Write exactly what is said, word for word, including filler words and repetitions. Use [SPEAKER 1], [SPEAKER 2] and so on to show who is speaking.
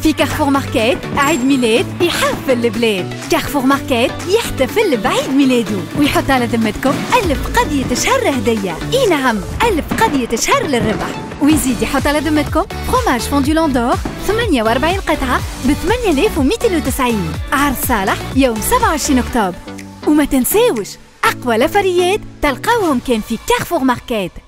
[SPEAKER 1] في كارفور ماركات عيد ميلاد يحفل البلاد. كارفور ماركات يحتفل بعيد ميلاده ويحط على ذمتكم ألف قضية شهر هدية. اي نعم، ألف قضية شهر للربح. ويزيد يحط على ذمتكم فروماج فوندو لاندور ثمانية وأربعين قطعة ب ثمانية آلاف ومئتين وتسعين. عرض صالح يوم سبعة وعشرين أكتوبر. وما تنساوش أقوى لفريات تلقاوهم كان في كارفور ماركات.